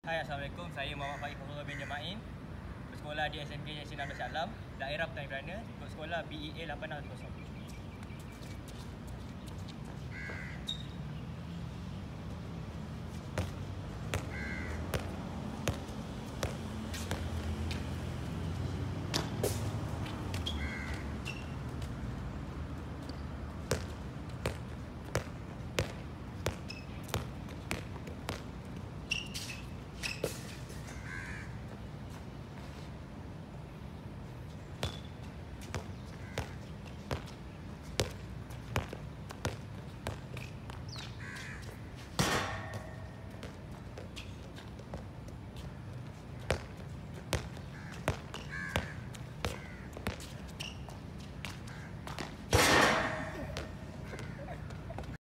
Hai, Assalamualaikum. Saya Muhammad Faiz Fakhruddin bin Jamain. Bersekolah di SMK Yasin Abdul Salam, daerah Petani Kerana, ikut sekolah BEA 860.